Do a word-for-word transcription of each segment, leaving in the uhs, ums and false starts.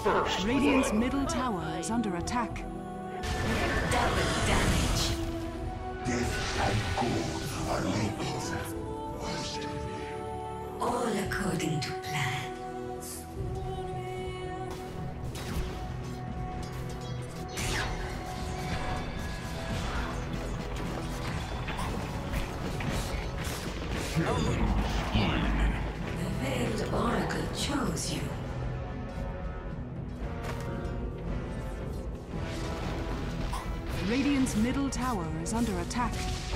First Radiant's middle tower is under attack. Double damage. Death and gold are linked. All according to plan. The Veiled Oracle chose you. Radiant's middle tower is under attack.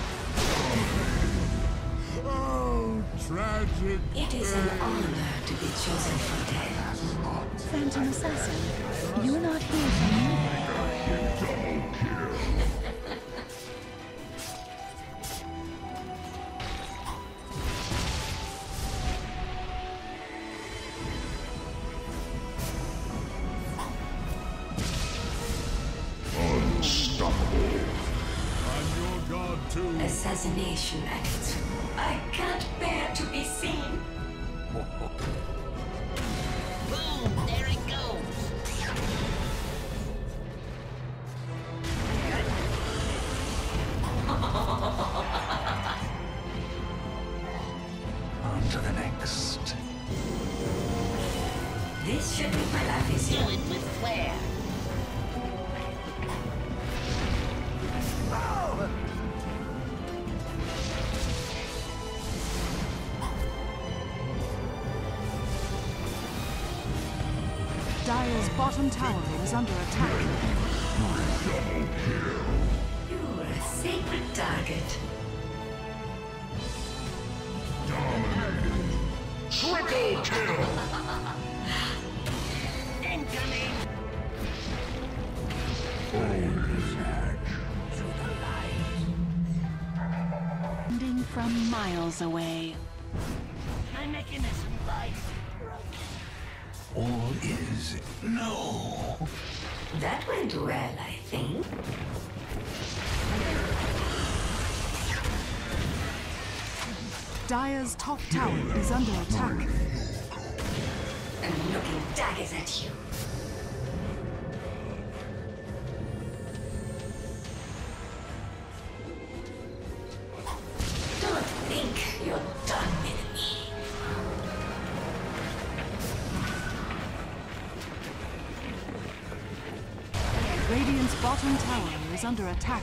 Oh, tragic. It is an honor to be chosen for death. Phantom Assassin, you're not here for me. Unstoppable. I'm your god too. Assassination Act. I can't bear to be seen. Boom! There it goes! On to the next. This should make my life Do easier. it with flair. Dire's bottom tower is under attack. You're a sacred target. Triple kill! Incoming! Landing from miles away. My mechanism lies. All is no. That went well, I think. Dire's top tower is under attack. I'm looking daggers at you. Don't think you're done with me. Radiant's bottom tower is under attack.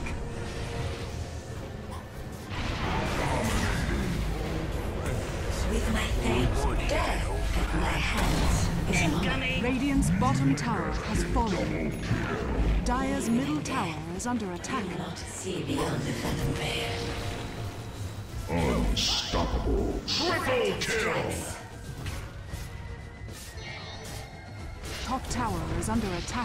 With my thanks, death at my hands is an honor. Incoming! Radiant's bottom tower has fallen. Dire's middle tower is under attack. Not see beyond the Phantom Veil. Unstoppable. Triple kill! Top tower is under attack.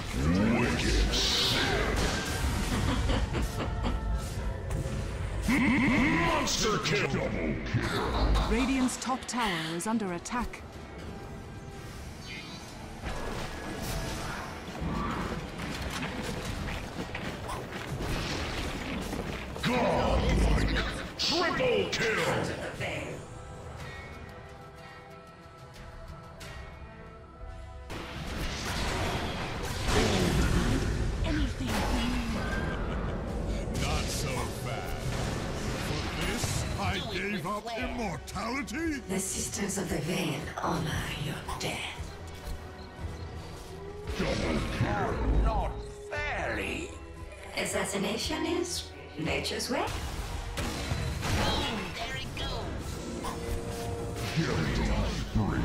Monster kill! Double kill! Radiant's top tower is under attack. Godlike! Triple kill! The Veil. Anything for you. Not so fast. For this, I gave up immortality? The Sisters of the Veil honor your death. Double kill! Not fairly! Assassination is nature's way. Boom! There it goes! Killing spree!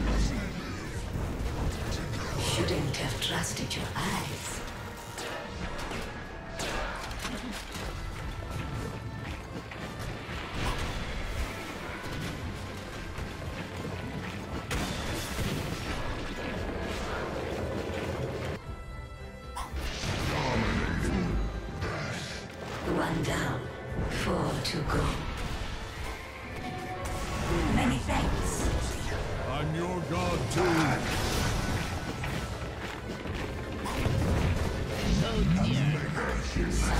Shouldn't have trusted your eyes. One down, four to go. Many thanks. I'm your god too. Oh dear!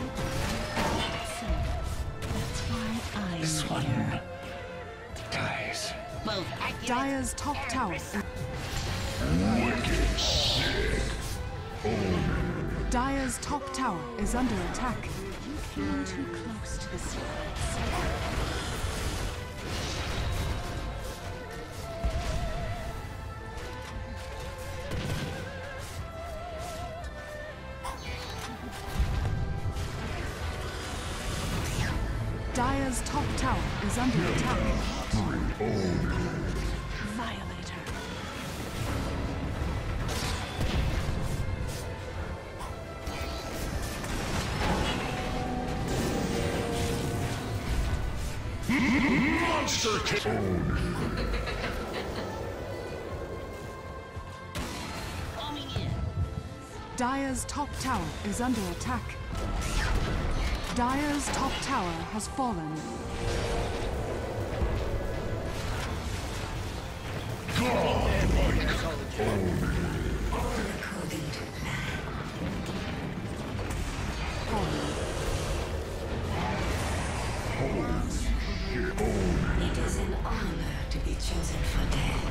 That's why I'm This here. one dies. Dire's top tower. Wicked sick. Dire's top tower is under attack. You came too close to the secrets. Dire's top tower is under attack. Violator. Monster kill. Coming in. Dire's top tower is under attack. Dire's top tower has fallen. According to plan. Fallen. It is an honor to be chosen for death.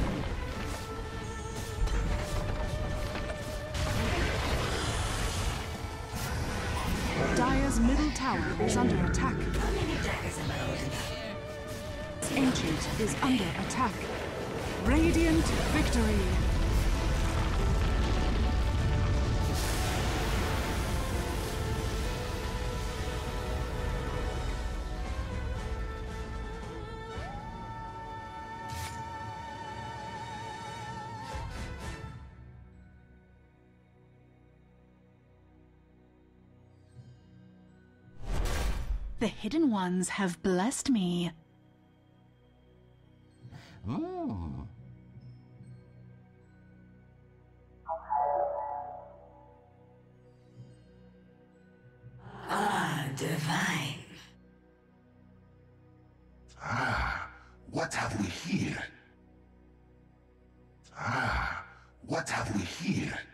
Dire's middle tower is under attack. How many daggers am I holding up? Ancient is under attack. Radiant victory. The Hidden Ones have blessed me. Hmm. Ah, divine. Ah, what have we here? Ah, what have we here?